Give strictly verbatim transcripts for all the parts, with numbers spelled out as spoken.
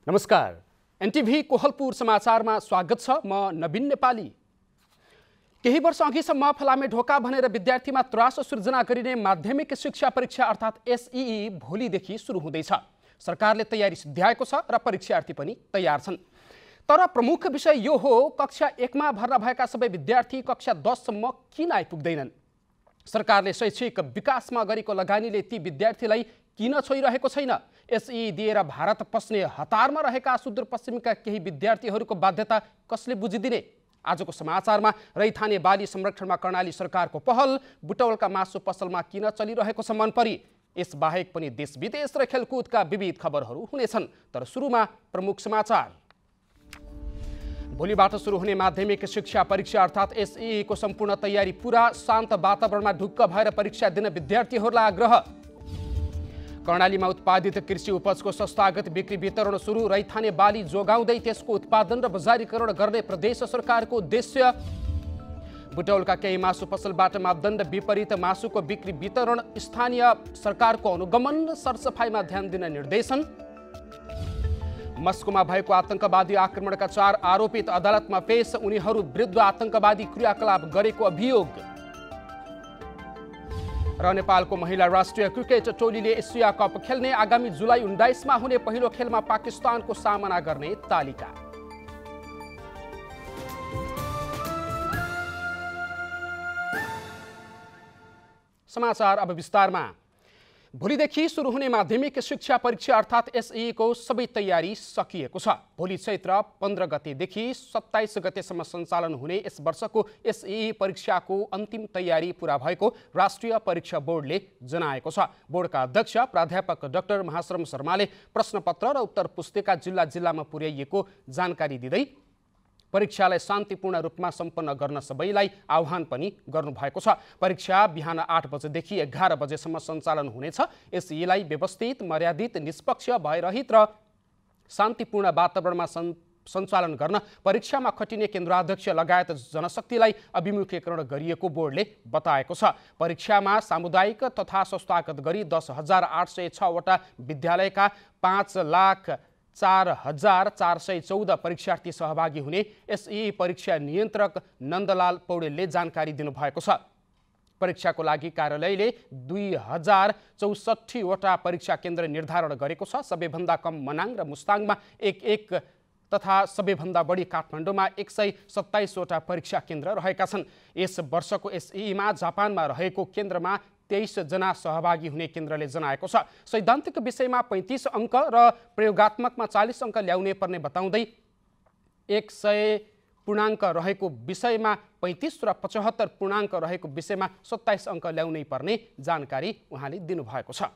नमस्कार, एनटिभी कोहलपुर समाचारमा स्वागत छ। म नवीन नेपाली। केही वर्ष अघिसम्म फलामे ढोका भनेर विद्यार्थीमा त्रास सृजना गरिने माध्यमिक शिक्षा परीक्षा अर्थात् एसईई भोलिदेखि सुरु हुँदैछ। सरकारले तयारी सिद्ध्याएको छ र परीक्षार्थी पनि तयार छन्। तर प्रमुख विषय यो हो, कक्षा एकमा भर्ना भएका सबै विद्यार्थी कक्षा दससम्म किन आइपुग्दैनन्? सरकारले शैक्षिक विकासमा गरेको लगानीले ती विद्यार्थीलाई किन छोइरहेको छैन? एसईई दिएर भारत पस्ने हतारमा रहेका सुदूरपश्चिमका केही विद्यार्थीहरूको बाध्यता कसले बुझिदिने? आजको समाचारमा रैथाने बाली संरक्षणमा कर्णाली सरकारको पहल, बुटवलका मासु पसलमा किन चलिरहेको छ मनपरी। यसबाहेक पनि देश विदेश र खेलकुदका विविध खबरहरू हुनेछन्। तर सुरुमा प्रमुख समाचार। भोलिबाट सुरु हुने माध्यमिक शिक्षा परीक्षा अर्थात् एसईई को सम्पूर्ण तयारी पूरा, शान्त वातावरणमा ढुक्क भएर परीक्षा दिन विद्यार्थीहरूलाई आग्रह। कर्णालीमा उत्पादित कृषि उपजको संस्थागत बिक्री वितरण सुरु, रैथाने बाली जोगाउँदै त्यसको उत्पादन र बजारीकरण गर्ने प्रदेश सरकारको उद्देश्य। बुटौलका केही मासु पसलबाट मापदण्ड विपरीत मासुको बिक्री वितरण, स्थानीय सरकारको अनुगमन, सरसफाइमा ध्यान दिन निर्देशन। मस्कोमा भएको आतंकवादी आक्रमणका चार आरोपित अदालतमा पेश, उनीहरू विरुद्ध आतंकवादी क्रियाकलाप गरेको अभियोग। र नेपालको महिला राष्ट्रिय क्रिकेट टोलीले एसिया कप खेल्ने, आगामी जुलाई उन्नाइसमा हुने पहिलो खेलमा पाकिस्तानको सामना गर्ने तालिका। समाचार अब विस्तारमा। भोलिदेखि सुरु हुने माध्यमिक शिक्षा परीक्षा अर्थात् एसईई को सबै तयारी सकिएको छ। भोलि चैत्र पन्ध्र गतेदेखि सत्ताइस गतेसम्म सञ्चालन हुने यस वर्षको एसईई परीक्षाको अन्तिम तयारी पूरा भएको राष्ट्रिय परीक्षा बोर्डले जनाएको छ। बोर्डका अध्यक्ष प्राध्यापक डाक्टर महाश्रम शर्माले प्रश्नपत्र र उत्तर पुस्तिका जिल्ला जिल्लामा पुर्याइएको जानकारी दिँदै परीक्षालाई शान्तिपूर्ण रूपमा सम्पन्न गर्न सबैलाई आह्वान पनि गर्नुभएको छ। परीक्षा बिहान आठ बजेदेखि एघार बजेसम्म सञ्चालन हुनेछ। एसईईलाई व्यवस्थित, मर्यादित, निष्पक्ष, भयरहित र शान्तिपूर्ण वातावरणमा सञ्चालन गर्न परीक्षामा खटिने केन्द्राध्यक्ष लगायत जनशक्तिलाई अभिमुखीकरण गरिएको बोर्डले बताएको छ। परीक्षामा सामुदायिक तथा संस्थागत गरी दस हजार आठ सय छवटा विद्यालयका पाँच लाख चार हजार चार सय चौध परीक्षार्थी सहभागी हुने एसईई परीक्षा नियन्त्रक नन्दलाल पौडेलले जानकारी दिनुभएको छ। परीक्षाको लागि कार्यालयले दुई हजार चौसठीवटा परीक्षा केन्द्र निर्धारण गरेको छ। सबैभन्दा कम मनाङ र मुस्ताङमा एक एक तथा सबैभन्दा बढी काठमाडौँमा एक सय सत्ताइसवटा परीक्षा केन्द्र रहेका छन्। यस वर्षको एसईईमा जापानमा रहेको केन्द्रमा तेइस जना सहभागी हुने केन्द्रले जनाएको छ। सैद्धान्तिक विषयमा पैँतिस अङ्क र प्रयोगात्मकमा चालिस अङ्क ल्याउने पर्ने बताउँदै एक सय पूर्णाङ्क रहेको विषयमा पैँतिस र पचहत्तर पूर्णाङ्क रहेको विषयमा सत्ताइस अङ्क ल्याउनै पर्ने जानकारी उहाँले दिनुभएको छ।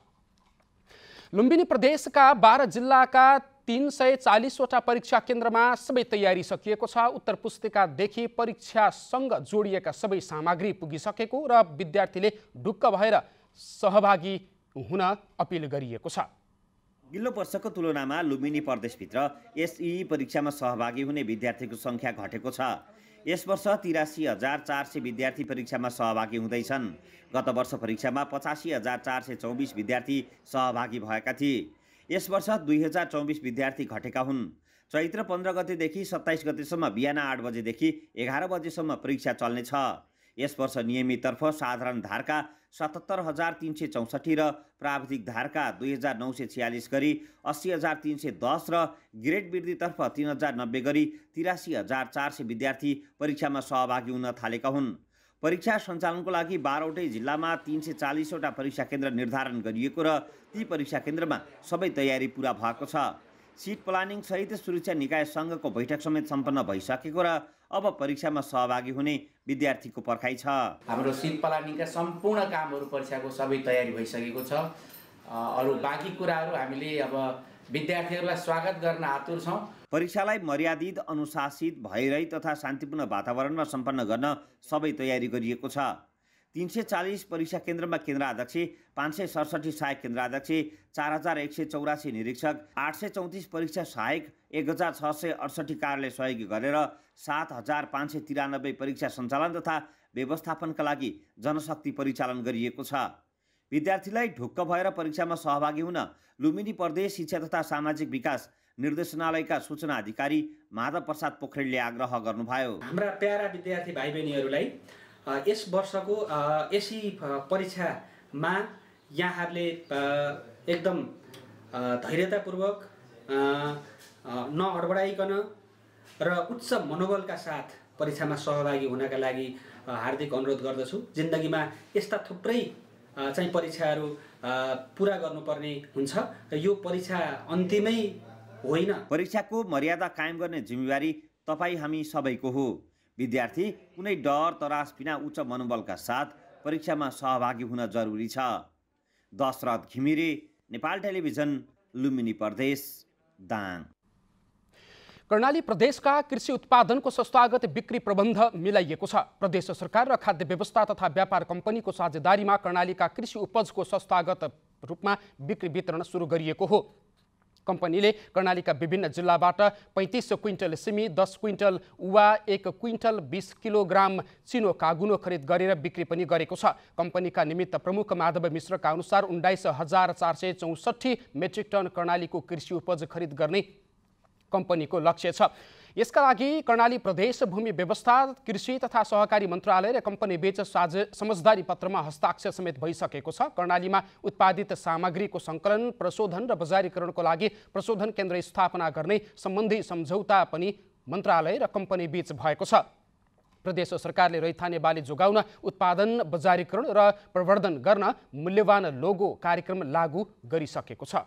लुम्बिनी प्रदेशका बाह्र जिल्लाका तीन सय चालिसवटा परीक्षा केन्द्रमा सबै तयारी सकिएको छ। उत्तर पुस्तिकादेखि परीक्षासँग जोडिएका सबै सामग्री पुगिसकेको र विद्यार्थीले ढुक्क भएर सहभागी हुन अपिल गरिएको छ। अघिल्लो वर्षको तुलनामा लुम्बिनी प्रदेशभित्र एसईई परीक्षामा सहभागी हुने विद्यार्थीको सङ्ख्या घटेको छ। यस वर्ष तिरासी हजार चार सय विद्यार्थी परीक्षामा सहभागी हुँदैछन्। गत वर्ष परीक्षामा पचासी हजार चार सय चौबिस विद्यार्थी सहभागी भएका थिए। यस वर्ष दुई हजार चौबिस विद्यार्थी घटेका हुन्। चैत्र पन्ध्र गतेदेखि सत्ताइस गतेसम्म बिहान आठ बजेदेखि एघार बजेसम्म परीक्षा चल्नेछ। यस वर्ष नियमिततर्फ साधारण धारका सतहत्तर हजार तिन सय चौसठी र प्राविधिक धारका दुई हजार नौ सय छ्यालिस गरी अस्सी हजार तिन सय दस र ग्रेड वृद्धितर्फ तीन हजार नब्बे गरी तिरासी हजार चार सय विद्यार्थी परीक्षामा सहभागी हुन थालेका हुन्। परीक्षा सञ्चालनको लागि बाह्रवटै जिल्लामा तीन सय चालिसवटा परीक्षा केन्द्र निर्धारण गरिएको र ती परीक्षा केन्द्रमा सबै तयारी पुरा भएको छ। सिट प्लानिङ सहित सुरक्षा निकाय सङ्घको बैठक समेत सम्पन्न भइसकेको र अब परीक्षामा सहभागी हुने विद्यार्थीको पर्खाइ छ। हाम्रो सिट प्लानिङका सम्पूर्ण कामहरू परीक्षाको सबै तयारी भइसकेको छ। अरू बाँकी कुराहरू हामीले अब विद्यार्थीहरूलाई स्वागत गर्न आतुर छौँ। परीक्षालाई मर्यादित, अनुशासित, भयरहित तथा शान्तिपूर्ण वातावरणमा सम्पन्न गर्न सबै तयारी गरिएको छ। तीन सय चालिस परीक्षा केन्द्रमा केन्द्राध्यक्ष, पाँच सय सडसठी सहायक केन्द्राध्यक्ष, चार हजार एक सय चौरासी निरीक्षक, आठ सय चौतिस परीक्षा सहायक, एक हजार छ सय अडसठी कार्यालय सहयोगी गरेर सात हजार पाँच सय तिरानब्बे परीक्षा सञ्चालन तथा व्यवस्थापनका लागि जनशक्ति परिचालन गरिएको छ। विद्यार्थीलाई ढुक्क भएर परीक्षामा सहभागी हुन लुम्बिनी प्रदेश शिक्षा तथा सामाजिक विकास निर्देशनालयका सूचना अधिकारी माधव प्रसाद पोखरेलले आग्रह गर्नुभयो। हाम्रा प्यारा विद्यार्थी भाइ बहिनीहरूलाई यस वर्षको एसई परीक्षामा यहाँहरूले एकदम धैर्यतापूर्वक नहडबडाइकन र उच्च मनोबलका साथ परीक्षामा सहभागी हुनका लागि हार्दिक अनुरोध गर्दछु। जिन्दगीमा यस्ता थुप्रै चाहिँ परीक्षाहरू पुरा गर्नुपर्ने हुन्छ र यो परीक्षा अन्तिमै होइन। परीक्षाको मर्यादा कायम गर्ने जिम्मेवारी तपाईँ हामी सबैको हो। विद्यार्थी कुनै डर तरास बिना उच्च मनोबलका साथ परीक्षामा सहभागी हुन जरुरी छ। दशरथ घिमिरे, नेपाल टेलिभिजन, लुम्बिनी प्रदेश, दाङ। कर्णाली प्रदेशका कृषि उत्पादनको संस्थागत बिक्री प्रबन्ध मिलाइएको छ। प्रदेश सरकार र खाद्य व्यवस्था तथा व्यापार कम्पनीको साझेदारीमा कर्णालीका कृषि उपजको संस्थागत रूपमा बिक्री वितरण सुरु गरिएको हो। कम्पनीले कर्णालीका विभिन्न जिल्लाबाट पैँतिस क्विन्टल सिमी, दस क्विन्टल उवा, एक क्विन्टल बीस किलोग्राम चिनो कागुनो खरिद गरेर बिक्री पनि गरेको छ। कम्पनीका निमित्त प्रमुख माधव मिश्रका अनुसार उन्नाइस हजार चार सय चौसठी मेट्रिक टन कर्णालीको कृषि उपज खरिद गर्ने कम्पनीको लक्ष्य छ। यसका लागि कर्णाली प्रदेश भूमि व्यवस्था, कृषि तथा सहकारी मन्त्रालय र कम्पनी बीच साझे समझदारी पत्रमा हस्ताक्षर समेत भइसकेको छ। कर्णालीमा उत्पादित सामग्रीको सङ्कलन, प्रशोधन र बजारीकरणको लागि प्रशोधन केन्द्र स्थापना गर्ने सम्बन्धी सम्झौता पनि मन्त्रालय र कम्पनी बीच भएको छ। प्रदेश सरकारले रैथाने बाली जोगाउन, उत्पादन, बजारीकरण र प्रवर्धन गर्न मूल्यवान लोगो कार्यक्रम लागू गरिसकेको छ।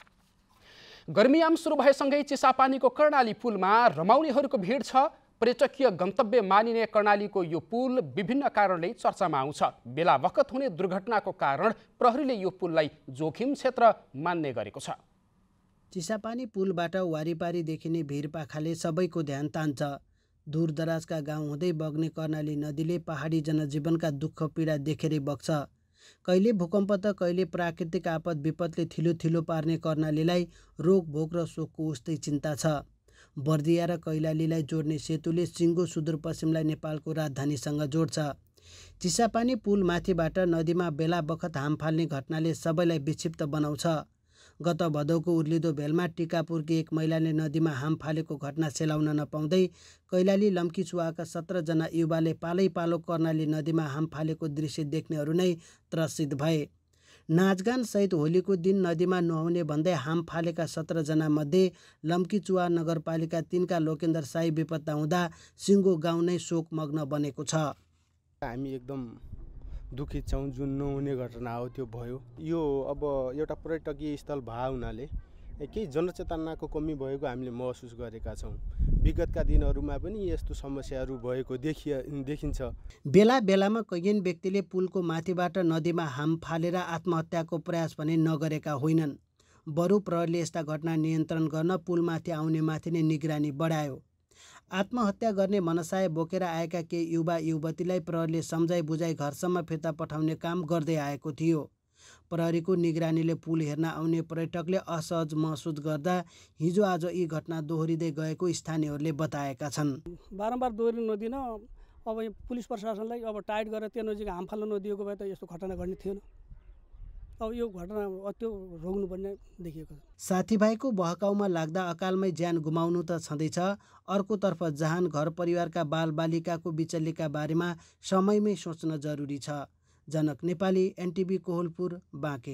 गर्मीयाम सुरु भएसँगै चिसापानीको कर्णाली पुलमा रमाउनेहरूको भिड छ। पर्यटकीय गन्तव्य मानिने कर्णालीको यो पुल विभिन्न कारणले चर्चामा आउँछ। बेला बखत हुने दुर्घटनाको कारण प्रहरीले यो पुललाई जोखिम क्षेत्र मान्ने गरेको छ। चिसापानी पुलबाट वारिपारी देखिने भिरपाखाले सबैको ध्यान तान्छ। दूरदराजका गाउँ हुँदै बग्ने कर्णाली नदीले पहाडी जनजीवनका दुःख पीडा देखेरै बग्छ। कहिले भूकम्प त कहिले प्राकृतिक आपद विपदले थिलो थिलो पार्ने कर्णालीलाई रोग भोग र शोकको उस्तै चिन्ता छ। बर्दिया र कैलालीलाई जोड्ने सेतुले सिङ्गो सुदूरपश्चिमलाई नेपालको राजधानीसँग जोड्छ। चिसापानी पुल माथिबाट नदीमा बेला बखत हाम फाल्ने घटनाले सबैलाई विक्षिप्त बनाउँछ। गत भदौको उर्लिदो भेलमा टिकापुरकी एक महिलाले नदीमा हाम फालेको घटना सेलाउन नपाउँदै कैलाली लम्कीचुवाका सत्रजना युवाले पालै पालो कर्णाली नदीमा हाम फालेको दृश्य देख्नेहरू नै त्रसित भए। नाचगान सहित होलीको दिन नदीमा नुहाउने भन्दै हाम फालेका सत्रजना मध्ये लम्कीचुवा नगरपालिका तिनका लोकेन्द्र साई बेपत्ता हुँदा सिङ्गो गाउँ नै शोकमग्न बनेको छ। हामी एकदम दुखित छौँ। जुन नहुने घटना हो त्यो भयो। यो अब एउटा पर्यटकीय स्थल भए हुनाले केही जनचेतनाको कमी भएको हामीले महसुस गरेका छौँ। विगतका दिनहरूमा पनि यस्तो समस्याहरू भएको देखिए देखिन्छ। बेला बेलामा कैयन व्यक्तिले पुलको माथिबाट नदीमा हाम फालेर आत्महत्याको प्रयास भने नगरेका होइनन्। बरु प्रहरीले यस्ता घटना नियन्त्रण गर्न पुलमाथि आउने माथि नै निगरानी बढायो। आत्महत्या गर्ने मनसाय बोकेर आएका केही युवा युवतीलाई प्रहरीले सम्झाइ बुझाइ घरसम्म फिर्ता पठाउने काम गर्दै आएको थियो। प्रहरीको निगरानीले पुल हेर्न आउने पर्यटकले असहज महसुस गर्दा हिजो आज यी घटना दोहोरिँदै गएको स्थानीयहरूले बताएका छन्। बारम्बार दोहोरिनु नदिन अब पुलिस प्रशासनलाई अब टाइट गरेर त्यो नजिक हाम फाल्न नदिएको भए त यस्तो घटना घट्ने थिएन। अब यो घटना अत्यो रोक्नुपर्ने देखिएको छ। साथीभाइको बहकाउमा लाग्दा अकालमै ज्यान गुमाउनु त छँदैछ, अर्कोतर्फ जहान घर परिवारका बालबालिकाको बिचल्लीका बारेमा समयमै सोच्न जरुरी छ। जनक नेपाली, एनटिभी कोहलपुर, बाँके।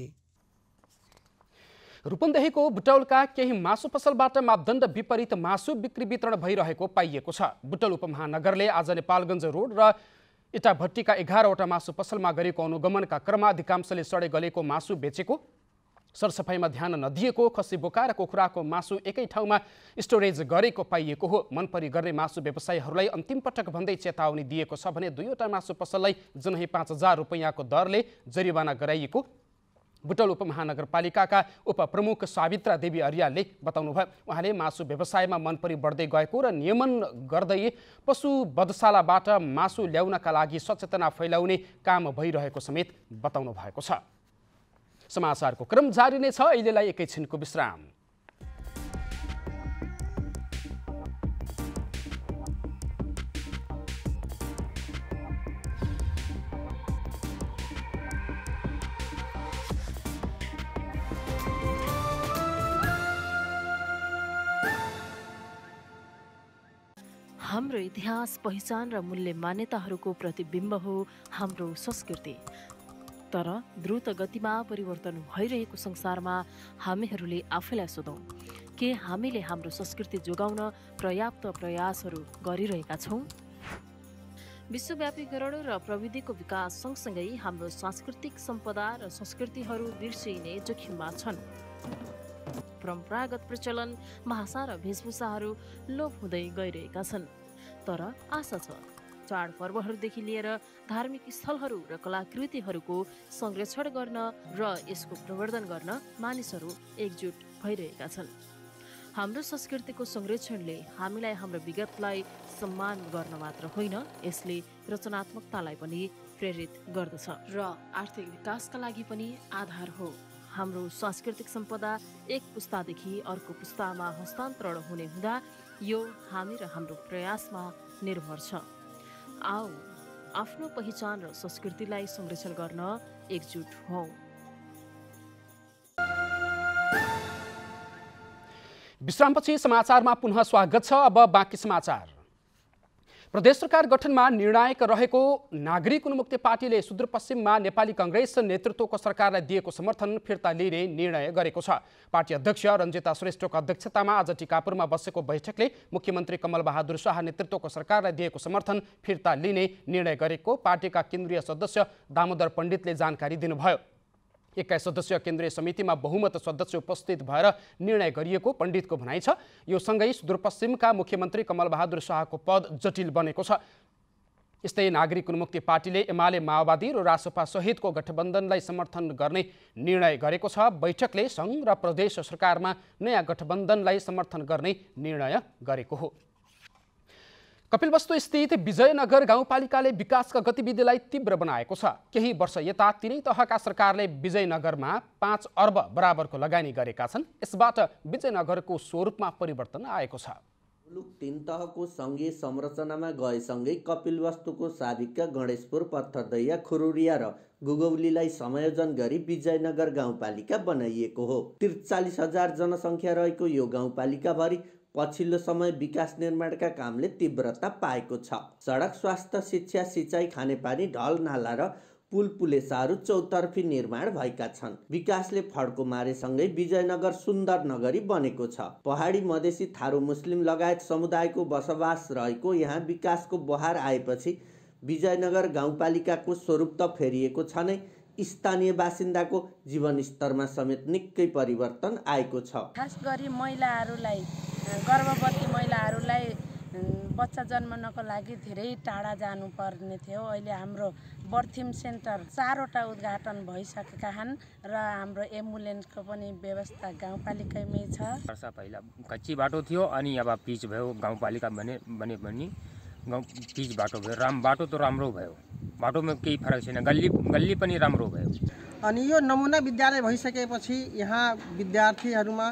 रूपन्देहीको बुटौलका केही मासु पसलबाट मापदण्ड विपरीत मासु बिक्री वितरण भइरहेको पाइएको छ। बुटौल उपमहानगरले आज नेपालगञ्ज रोड र इटाभट्टीका एघारवटा मासु पसलमा गरेको अनुगमनका क्रममा अधिकांशले सडे गलेको मासु बेचेको, सरसफाइमा ध्यान नदिएको, खसी बोका र कुखुराको मासु एकै ठाउँमा स्टोरेज गरेको पाइएको हो। मनपरी गर्ने मासु व्यवसायीहरूलाई अन्तिम पटक भन्दै चेतावनी दिएको छ भने दुईवटा मासु पसललाई जनही पाँच हजार रुपियाँको दरले जरिवाना गराइएको बुटौल उपमहानगरपालिकाका उपप्रमुख सावित्रा देवी अर्यालले बताउनुभयो। उहाँले मासु व्यवसायमा मनपरी बढ्दै गएको र नियमन गर्दै पशु बधशालाबाट मासु ल्याउनका लागि सचेतना फैलाउने काम भइरहेको समेत बताउनु भएको छ। समाचारको क्रम जारी नै छ। अहिलेलाई एकैछिनको विश्राम। हाम्रो इतिहास, पहिचान र मूल्य मान्यताहरूको प्रतिबिम्ब हो हाम्रो संस्कृति। तर द्रुत गतिमा परिवर्तन भइरहेको संसारमा हामीहरूले आफैलाई सोधौँ, के हामीले हाम्रो संस्कृति जोगाउन पर्याप्त प्रयासहरू गरिरहेका छौँ? विश्वव्यापीकरण र प्रविधिको विकास सँगसँगै हाम्रो सांस्कृतिक सम्पदा र संस्कृतिहरू बिर्सिने जोखिममा छन्। परम्परागत प्रचलन, भाषा र वेशभूषाहरू लोप हुँदै गइरहेका छन्। तर आशा छ चाडपर्वहरूदेखि लिएर धार्मिक स्थलहरू र कलाकृतिहरूको संरक्षण गर्न र यसको प्रवर्धन गर्न मानिसहरू एकजुट भइरहेका छन्। हाम्रो संस्कृतिको संरक्षणले हामीलाई हाम्रो विगतलाई सम्मान गर्न मात्र होइन, यसले रचनात्मकतालाई पनि प्रेरित गर्दछ र आर्थिक विकासका लागि पनि आधार हो। हाम्रो सांस्कृतिक सम्पदा एक पुस्तादेखि अर्को पुस्तामा हस्तान्तरण हुने हुँदा यो हामी र हाम्रो प्रयासमा निर्भर छ। आओ आफ्नो पहिचान र संस्कृतिलाई संरक्षण गर्न एकजुट हौँ। विश्रामपछि समाचारमा पुनः स्वागत छ। अब बाँकी समाचार। प्रदेश सरकार गठनमा निर्णायक रहेको नागरिक उन्मुक्ति पार्टीले सुदूरपश्चिममा नेपाली कांग्रेस नेतृत्वको सरकारलाई दिएको समर्थन फिर्ता लिने निर्णय गरेको छ। पार्टी अध्यक्ष रञ्जिता श्रेष्ठको अध्यक्षतामा आज टिकापुरमा बसेको बैठकले मुख्यमन्त्री कमल बहादुर शाह नेतृत्वको सरकारलाई दिएको समर्थन फिर्ता लिने निर्णय गरेको पार्टीका केन्द्रीय सदस्य दामोदर पण्डितले जानकारी दिनुभयो। एक्काइस सदस्यीय केन्द्रीय समितिमा बहुमत सदस्य उपस्थित भएर निर्णय गरिएको पण्डितको भनाइ छ। यो सँगै सुदूरपश्चिमका मुख्यमन्त्री कमल बहादुर शाहको पद जटिल बनेको छ। यस्तै नागरिक उन्मुक्ति पार्टीले एमाले, माओवादी र रासपा सहितको गठबन्धनलाई समर्थन गर्ने निर्णय गरेको छ। बैठकले सङ्घ र प्रदेश सरकारमा नयाँ गठबन्धनलाई समर्थन गर्ने निर्णय गरेको हो। कपिलवस्तु स्थित विजयनगर गाउँपालिकाले विकासका गतिविधिलाई तीव्र बनाएको छ। केही वर्ष यता तिनै तहका सरकारले विजयनगरमा पाँच अर्ब बराबरको लगानी गरेका छन्। यसबाट विजयनगरको स्वरूपमा परिवर्तन आएको छ। मुलुक तीन तहको सङ्घीय संरचनामा गएसँगै कपिलवस्तुको साबिकका गणेशपुर, पत्थरदैया, खुरुरिया र गुगौलीलाई संयोजन गरी विजयनगर गाउँपालिका बनाइएको हो। त्रिचालिस हजार जनसङ्ख्या रहेको यो गाउँपालिकाभरि पछिल्लो समय विकास निर्माणका कामले तीव्रता पाएको छ। सडक, स्वास्थ्य, शिक्षा, सिँचाइ, खानेपानी, ढल नाला र पुल पुलेसाहरू चौतर्फी निर्माण भएका छन्। विकासले फड्को मारेसँगै विजयनगर सुन्दर नगरी बनेको छ। पहाडी, मधेसी, थारू, मुस्लिम लगायत समुदायको बसोबास रहेको यहाँ विकासको बहार आएपछि विजयनगर गाउँपालिकाको स्वरूप त फेरिएको छ नै, स्थानीय बासिन्दाको जीवनस्तरमा समेत निकै परिवर्तन आएको छ। खास गरी महिलाहरूलाई, गर्भवती महिलाहरूलाई बच्चा जन्मनको लागि धेरै टाढा जानुपर्ने थियो। अहिले हाम्रो बर्थिङ सेन्टर चारवटा उद्घाटन भइसकेका छन् र हाम्रो एम्बुलेन्सको पनि व्यवस्था गाउँपालिकामै छ। वर्ष पहिला कच्ची बाटो थियो, अनि अब पिच भयो। गाउँपालिका भने भने पनि गाउँ पिच बाटो भयो। राम बाटो त राम्रो भयो, बाटोमा केही फरक छैन। गल्ली गल्ली पनि राम्रो भयो। अनि यो नमुना विद्यालय भइसकेपछि यहाँ विद्यार्थीहरूमा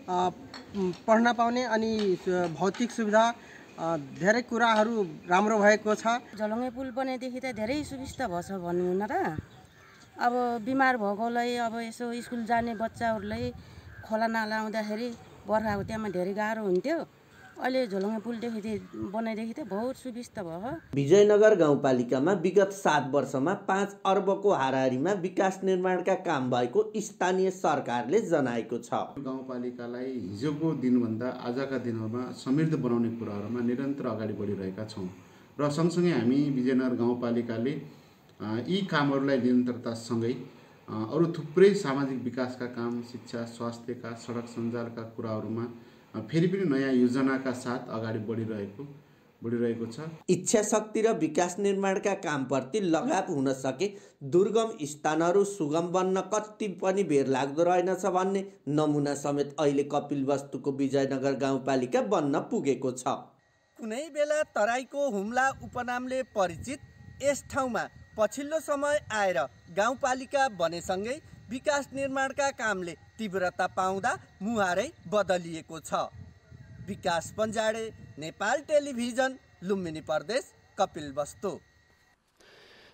पढ्न पाउने अनि भौतिक सुविधा धेरै कुराहरू राम्रो भएको छ। झलङ्गे पुल बनेदेखि त धेरै सुविस्ता भएछ भन्नु न त। अब बिमार भएकोलाई, अब यसो स्कुल जाने बच्चाहरूलाई खोला नाला आउँदाखेरि बर्खाको त्यहाँमा धेरै गाह्रो हुन्थ्यो। अहिले झोलङ्गे पुलदेखि बनाइदेखि त बहुत सुविस्ता भयो। विजयनगर गाउँपालिकामा विगत सात वर्षमा पाँच अर्बको हाराहारीमा विकास निर्माणका काम भएको स्थानीय सरकारले जनाएको छ। गाउँपालिकालाई हिजोको दिनभन्दा आजका दिनहरूमा समृद्ध बनाउने कुराहरूमा निरन्तर अगाडि बढिरहेका छौँ र सँगसँगै हामी विजयनगर गाउँपालिकाले यी कामहरूलाई निरन्तरतासँगै अरू थुप्रै सामाजिक विकासका काम, शिक्षा, स्वास्थ्यका, सडक सञ्जालका कुराहरूमा फेरि पनि नयाँ योजनाका साथ अगाडि बढिरहेको बढिरहेको छ। इच्छा शक्ति र विकास निर्माणका कामप्रति लगाव हुन सके दुर्गम स्थानहरू सुगम बन्न कति पनि बेर लाग्दो रहेनछ भन्ने नमुना समेत अहिले कपिलवस्तुको विजयनगर गाउँपालिका बन्न पुगेको छ। कुनै बेला तराईको हुम्ला उपनामले परिचित यस ठाउँमा पछिल्लो समय आएर गाउँपालिका बनेसँगै विकास निर्माणका कामले तीव्रता पाउँदा मुहारै बदलिएको छ। विकास पञ्जाडे, नेपाल टेलिभिजन, लुम्बिनी प्रदेश, कपिलवस्तु।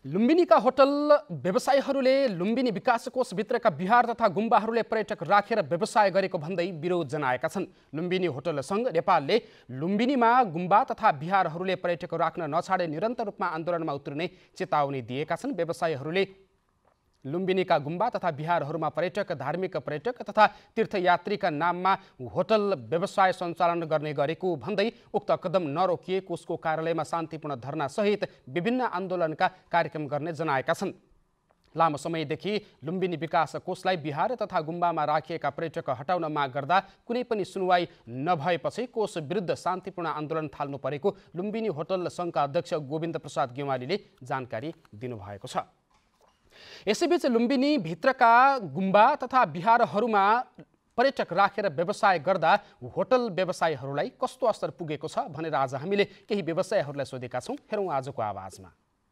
लुम्बिनीका होटल व्यवसायीहरूले लुम्बिनी विकास कोषभित्रका बिहार तथा गुम्बाहरूले पर्यटक राखेर व्यवसाय गरेको भन्दै विरोध जनाएका छन्। लुम्बिनी होटल सङ्घ नेपालले लुम्बिनीमा गुम्बा तथा बिहारहरूले पर्यटक राख्न नछाडे निरन्तर रूपमा आन्दोलनमा उत्रिने चेतावनी दिएका छन्। व्यवसायीहरूले लुम्बिनीका गुम्बा तथा बिहारहरूमा पर्यटक, धार्मिक पर्यटक तथा तीर्थयात्रीका नाममा होटल व्यवसाय सञ्चालन गर्ने गरेको भन्दै उक्त कदम नरोकिएको उसको कार्यालयमा शान्तिपूर्ण धरना सहित विभिन्न आन्दोलनका कार्यक्रम गर्ने जनाएका छन्। लामो समयदेखि लुम्बिनी विकास कोषलाई बिहार तथा गुम्बामा राखिएका पर्यटक हटाउन माग गर्दा कुनै पनि सुनवाई नभएपछि कोष विरुद्ध शान्तिपूर्ण आन्दोलन थाल्नु परेको लुम्बिनी होटल सङ्घका अध्यक्ष गोविन्द प्रसाद गेवालीले जानकारी दिनुभएको छ। यसैबीच लुम्बिनी भित्रका गुम्बा तथा बिहारहरूमा पर्यटक राखेर व्यवसाय गर्दा होटल व्यवसायीहरूलाई कस्तो असर पुगेको छ भनेर आज हामीले केही व्यवसायीहरूलाई सोधेका छौँ। हेरौँ आजको आवाजमा।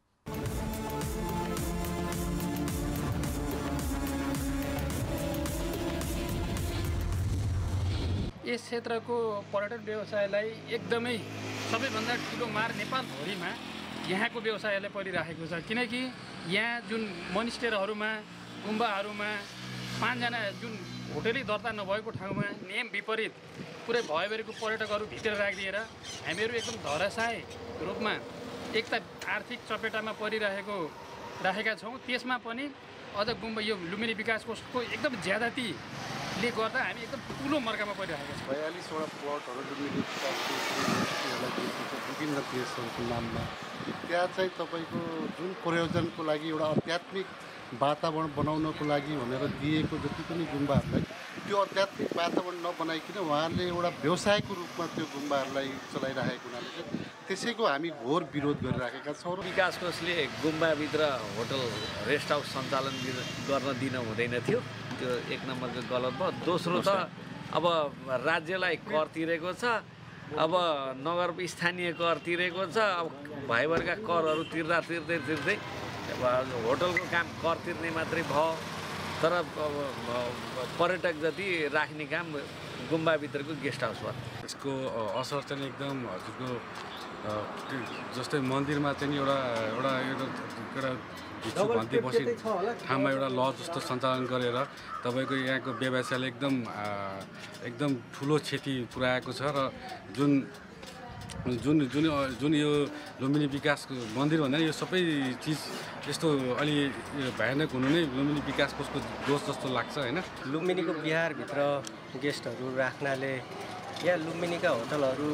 यस क्षेत्रको पर्यटन व्यवसायलाई एकदमै सबैभन्दा ठुलो मार नेपालभरिमा यहाँको व्यवसायलाई परिराखेको छ। किनकि यहाँ जुन मोनिस्टेरहरूमा, गुम्बाहरूमा पाँचजना जुन होटलै दर्ता नभएको ठाउँमा नियम विपरीत पुरै भयभरको पर्यटकहरू भित्र राखिदिएर हामीहरू एकदम धराशाय रूपमा एक त आर्थिक चपेटामा परिरहेको राखेका छौँ। त्यसमा पनि अझ गुम्बा यो लुम्बिनी विकास कोषको एकदम ज्यादतीले गर्दा हामी एकदम ठुलो मर्कामा परिरहेका छौँ। बयालिसवटा प्लटहरू लुम्बिनी विकास कोषले विभिन्न देशहरूको नाममा त्यहाँ चाहिँ तपाईँको जुन प्रयोजनको लागि एउटा आध्यात्मिक वातावरण बनाउनको लागि भनेर दिएको जति पनि गुम्बाहरूलाई त्यो आध्यात्मिक वातावरण नबनाइकन उहाँहरूले एउटा व्यवसायको रूपमा त्यो गुम्बाहरूलाई चलाइरहेको हुनाले चाहिँ त्यसैको हामी घोर विरोध गरिराखेका छौँ। विकास कोषले गुम्बाभित्र होटल रेस्ट हाउस सञ्चालन गर्न दिन हुँदैन थियो, त्यो एक नम्बरको गलत भयो। दोस्रो त अब राज्यलाई कर तिरेको छ, अब नगर स्थानीय कर तिरेको छ, अब भाइभरका करहरू तिर्दा तिर्दै तिर्दै होटलको काम कर तिर्ने मात्रै भयो, तर पर्यटक जति राख्ने काम गुम्बाभित्रको गेस्ट हाउस भयो। यसको असर चाहिँ एकदम हजुरको जस्तै मन्दिरमा चाहिँ एउटा एउटा एउटा भित्र भन्ती बसी ठाउँमा एउटा लज जस्तो सञ्चालन गरेर तपाईँको यहाँको व्यवसायले एकदम एकदम ठुलो क्षति पुर्याएको छ। र जुन जुन जुन जुन यो लुम्बिनी विकास मन्दिर भन्दा यो सबै चिज यस्तो अलि भयानक हुनु नै लुम्बिनी विकास कोषको दोष जस्तो लाग्छ होइन। लुम्बिनीको बिहारभित्र गेस्टहरू राख्नाले या लुम्बिनीका होटलहरू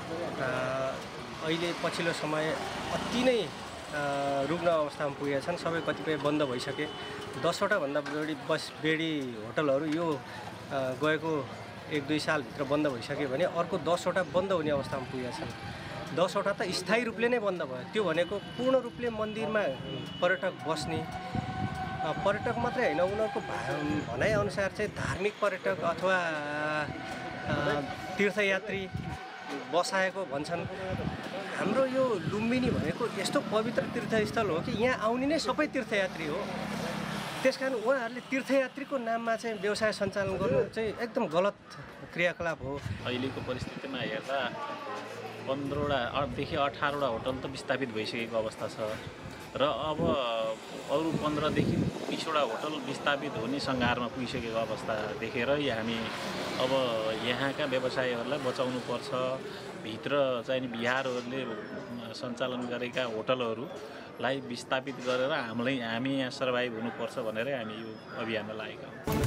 अहिले पछिल्लो समय अति नै रुग्ण अवस्थामा पुगेका छन्। सबै कतिपय बन्द भइसके। दसवटा भन्दा बढी बस बेडी होटलहरू यो गएको एक दुई सालभित्र बन्द भइसक्यो भने अर्को दसवटा बन्द हुने अवस्थामा पुगेका छन्। दसवटा त स्थायी रूपले नै बन्द भयो। त्यो भनेको पूर्ण रूपले मन्दिरमा पर्यटक बस्ने पर्यटक मात्रै होइन, उनीहरूको भनाइअनुसार चाहिँ धार्मिक पर्यटक अथवा तीर्थयात्री बसाएको भन्छन्। हाम्रो यो लुम्बिनी भनेको यस्तो पवित्र तीर्थस्थल हो कि यहाँ आउने नै सबै तीर्थयात्री हो। त्यस कारण उहाँहरूले तीर्थयात्रीको नाममा चाहिँ व्यवसाय सञ्चालन गर्नु चाहिँ एकदम गलत क्रियाकलाप हो। अहिलेको परिस्थितिमा हेर्दा पन्ध्रवटादेखि अठारवटा होटल त विस्थापित भइसकेको अवस्था छ र अब अरू पन्ध्रदेखि बिसवटा होटल विस्थापित हुने सङ्घारमा पुगिसकेको अवस्था देखेर हामी अब यहाँका व्यवसायीहरूलाई बचाउनु पर्छ। भित्र चाहिँ बिहारहरूले सञ्चालन गरेका होटलहरूलाई विस्थापित गरेर हामीलाई हामी यहाँ सर्भाइभ हुनुपर्छ भनेर हामी यो अभियानमा लागेका हौँ।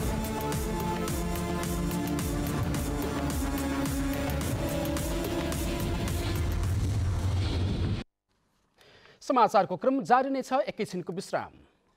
समाचारको क्रम जारी नै छ, एकैछिनको विश्राम।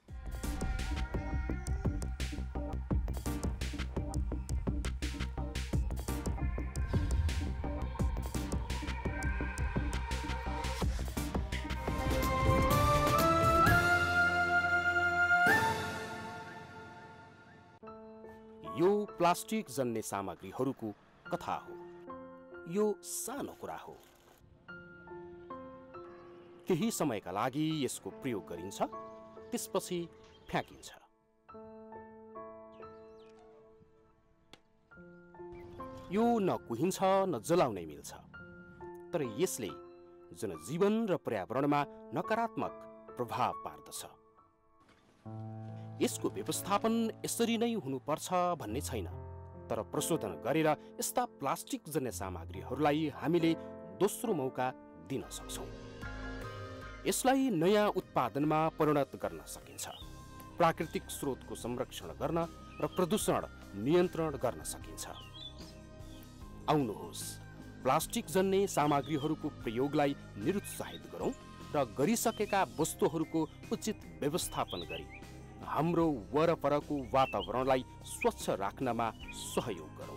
यो प्लास्टिक जन्ने सामग्रीहरूको कथा हो। यो सानो कुरा हो। केही समयका लागि यसको प्रयोग गरिन्छ, त्यसपछि फ्याँकिन्छ। यो न कुहिन्छ न जलाउनै मिल्छ, तर यसले जनजीवन र पर्यावरणमा नकारात्मक प्रभाव पार्दछ। यसको व्यवस्थापन यसरी नै हुनुपर्छ भन्ने छैन, तर प्रशोधन गरेर यस्ता प्लास्टिक जन्य सामग्रीहरूलाई हामीले दोस्रो मौका दिन सक्छौँ। यसलाई नयाँ उत्पादनमा परिणत गर्न सकिन्छ, प्राकृतिक स्रोतको संरक्षण गर्न र प्रदूषण नियन्त्रण गर्न सकिन्छ। आउनुहोस्, प्लास्टिक जन्य सामग्रीहरूको प्रयोगलाई निरुत्साहित गरौँ र गरिसकेका वस्तुहरूको उचित व्यवस्थापन गरी हाम्रो वरपरको वातावरणलाई स्वच्छ राख्नमा सहयोग गरौँ।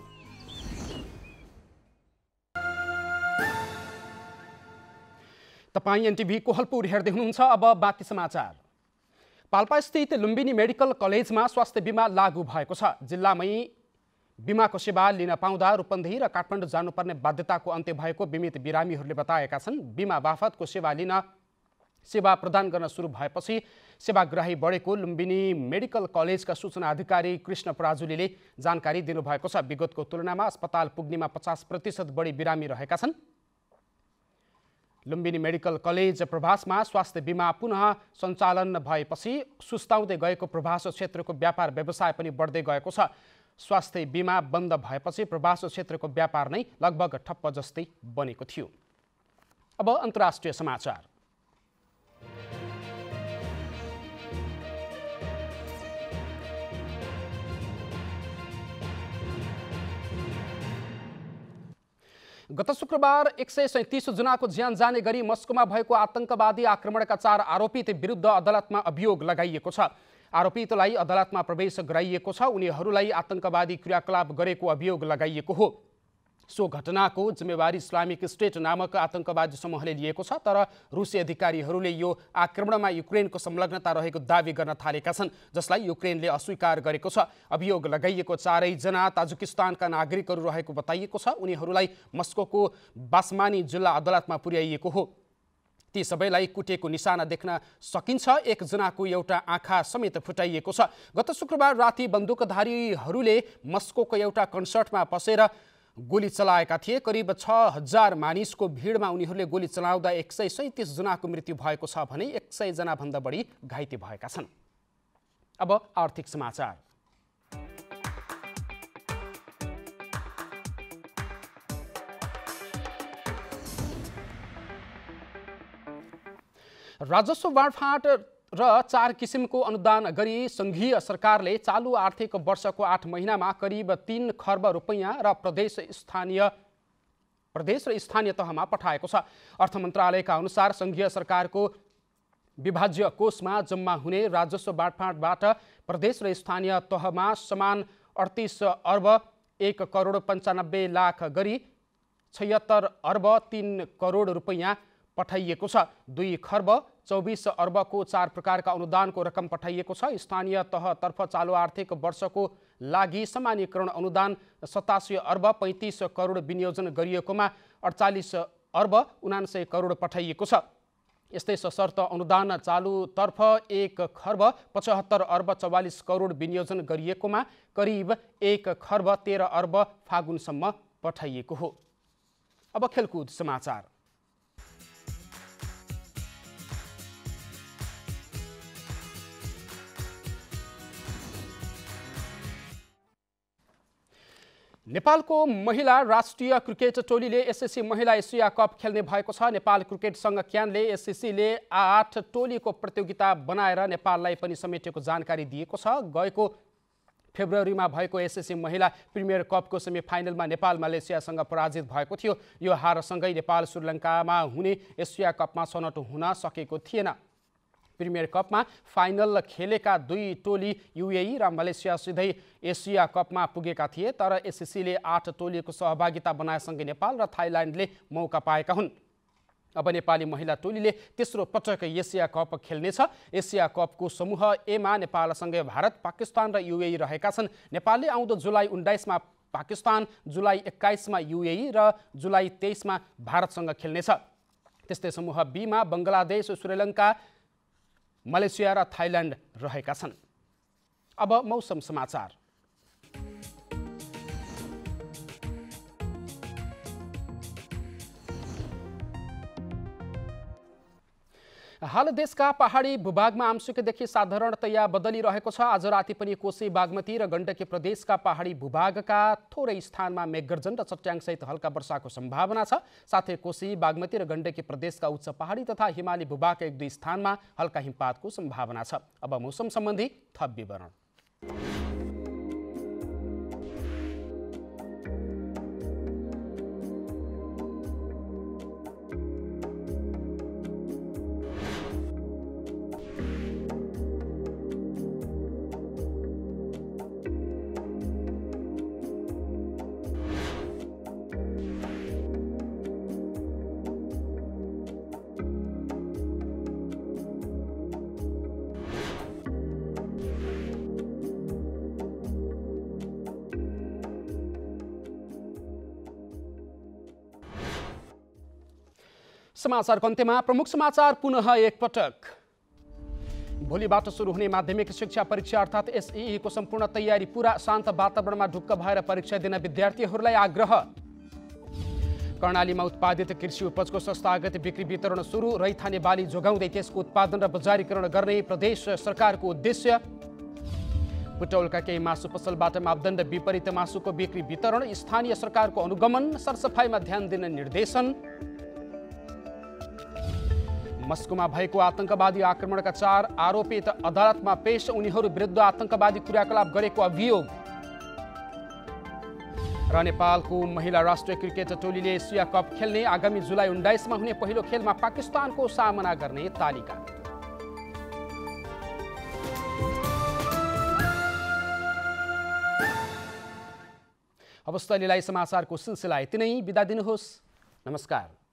तपाईं एनटिभी कोहलपुर हेर्दै हुनुहुन्छ। अब बाँकी समाचार। पाल्पा स्थित लुम्बिनी मेडिकल कलेजमा स्वास्थ्य बीमा लागू भएको छ। जिल्लामै बीमाको सेवा लिन पाउँदा रूपन्देही र काठमाडौँ जानुपर्ने बाध्यताको अन्त्य भएको बीमित बिरामीहरूले बताएका छन्। बीमा बाफतको सेवा लिन सेवा प्रदान गर्न सुरु भएपछि सेवाग्राही बढेको लुम्बिनी मेडिकल कलेजका सूचना अधिकारी कृष्ण पराजुलीले जानकारी दिनुभएको छ। विगतको तुलनामा अस्पताल पुग्नेमा पचास प्रतिशत बढी बिरामी रहेका छन्। लुम्बिनी मेडिकल कलेज प्रभासमा स्वास्थ्य बीमा पुनः सञ्चालन भएपछि सुस्ताउँदै गएको प्रभास क्षेत्रको व्यापार व्यवसाय पनि बढ्दै गएको छ। स्वास्थ्य बीमा बन्द भएपछि प्रभास क्षेत्रको व्यापार नै लगभग ठप्प जस्तै बनेको थियो। अब अन्तर्राष्ट्रिय समाचार। गत शुक्रबार एक सय सैंतीस जनाको ज्यान जाने गरी मस्कोमा भएको आतंकवादी आक्रमणका चार आरोपित विरुद्ध अदालतमा अभियोग लगाइएको छ। आरोपितलाई अदालतमा प्रवेश गराइएको छ। उनीहरूलाई आतंकवादी क्रियाकलाप गरेको अभियोग लगाइएको हो। सो घटनाको जिम्मेवारी इस्लामिक स्टेट नामक आतंकवादी समूहले लिएको छ, तर रुसी अधिकारीहरूले यो आक्रमणमा युक्रेनको संलग्नता रहेको दावी गर्न थालेका छन्, जसलाई युक्रेनले अस्वीकार गरेको छ। अभियोग लगाइएको चारैजना ताजिकिस्तानका नागरिकहरू रहेको बताइएको छ। उनीहरूलाई मस्कोको बासमानी जिल्ला अदालतमा पुर्याइएको हो। ती सबैलाई कुटेको निशाना देख्न सकिन्छ। एकजनाको एउटा आँखा समेत फुटाइएको छ। गत शुक्रबार राति बन्दुकधारीहरूले मस्कोको एउटा कन्सर्टमा पसेर गोली चलाएका थिए। करिब छ हजार मानिसको भिडमा उनीहरूले गोली चलाउँदा एक सय सैंतीस जनाको मृत्यु भएको छ भने एक सय जना भन्दा बढी घाइते भएका छन्। अब आर्थिक समाचार। राजस्व बाँडफाँड र चार किसिमको अनुदान गरी सङ्घीय सरकारले चालु आर्थिक वर्षको आठ महिनामा करिब तीन खर्ब रुपैयाँ र प्रदेश स्थानीय प्रदेश र स्थानीय तहमा पठाएको छ। अर्थ मन्त्रालयका अनुसार सङ्घीय सरकारको विभाज्य कोषमा जम्मा हुने राजस्व बाँडफाँडबाट प्रदेश र स्थानीय तहमा समान अडतिस अर्ब एक करोड पन्चानब्बे लाख गरी छयत्तर अर्ब तीन करोड रुपैयाँ पठाइएको छ। दुई खर्ब चौबिस अर्बको चार प्रकारका अनुदानको रकम पठाइएको छ। स्थानीय तहतर्फ चालु आर्थिक वर्षको लागि सामान्यकरण अनुदान सतासी अर्ब पैँतिस करोड विनियोजन गरिएकोमा अडचालिस अर्ब उनान्सय करोड पठाइएको छ। यस्तै सशर्त अनुदान चालुतर्फ एक खर्ब पचहत्तर अर्ब चौवालिस करोड विनियोजन गरिएकोमा करिब एक खर्ब तेह्र अर्ब फागुनसम्म पठाइएको हो। अब खेलकुद समाचार। नेपालको महिला राष्ट्रिय क्रिकेट टोलीले एसएससी महिला एसिया कप खेल्ने भएको छ। नेपाल क्रिकेट संघ क्यानले एसएससीले आठ टोलीको प्रतियोगिता बनाएर नेपाललाई पनि समेटेको जानकारी दिएको छ। गएको फेब्रुअरीमा भएको एसएससी महिला प्रिमियर कपको सेमिफाइनलमा नेपाल मलेसियासँग पराजित भएको थियो। यो हारसँगै नेपाल श्रीलङ्कामा हुने एसिया कपमा छनौट हुन सकेको थिएन। प्रिमियर कपमा फाइनल खेलेका दुई टोली युएई र मलेसिया सिधै एसिया कपमा पुगेका थिए, तर एसएससीले आठ टोलीको सहभागिता बनाएसँगै नेपाल र थाइल्यान्डले मौका पाएका हुन्। अब नेपाली महिला टोलीले तेस्रो पटक एसिया कप खेल्नेछ। एसिया कपको समूह एमा नेपालसँगै भारत, पाकिस्तान र युएई रहेका छन्। नेपालले आउँदो जुलाई उन्नाइसमा पाकिस्तान, जुलाई एक्काइसमा युएई र जुलाई तेइसमा भारतसँग खेल्नेछ। त्यस्तै समूह बीमा बङ्गलादेश, श्रीलङ्का, मलेसिया र थाइल्यान्ड रहेका छन्। अब मौसम समाचार। हाल देशका पहाडी भूभागमा आमसुकेदेखि साधारणतया बदलिरहेको छ। आज राति पनि कोशी, बागमती र गण्डकी प्रदेशका पहाडी भूभागका थोरै स्थानमा मेघगर्जन र चट्याङसहित हल्का वर्षाको सम्भावना छ। साथै कोशी, बागमती र गण्डकी प्रदेशका उच्च पहाडी तथा हिमाली भूभागका एक दुई स्थानमा हल्का हिमपातको सम्भावना छ। अब मौसम सम्बन्धी थप विवरण। समाचारको अन्त्यमा प्रमुख समाचार पुनः एकपटक। भोलिबाट सुरु हुने माध्यमिक शिक्षा परीक्षा अर्थात् एसईई को सम्पूर्ण तयारी पूरा, शान्त वातावरणमा ढुक्क भएर परीक्षा दिन विद्यार्थीहरूलाई आग्रह। कर्णालीमा उत्पादित कृषि उपजको संस्थागत बिक्री वितरण सुरु, रैथाने बाली जोगाउँदै त्यसको उत्पादन र बजारीकरण गर्ने प्रदेश सरकारको उद्देश्य। बुटौलका केही मासु पसलबाट मापदण्ड विपरीत मासुको बिक्री वितरण, स्थानीय सरकारको अनुगमन, सरसफाइमा ध्यान दिन निर्देशन। मस्कोमा भएको आतंकवादी आक्रमणका चार आरोपित अदालतमा पेश, उनीहरू विरुद्ध आतंकवादी क्रियाकलाप गरेको अभियोग। र नेपालको महिला राष्ट्रिय क्रिकेट टोलीले एसिया कप खेल्ने, आगामी जुलाई उन्नाइसमा हुने पहिलो खेलमा पाकिस्तानको सामना गर्ने तालिका। अवस्था लिलाई समाचारको सिलसिला यति नै, बिदा दिनुहोस्, नमस्कार।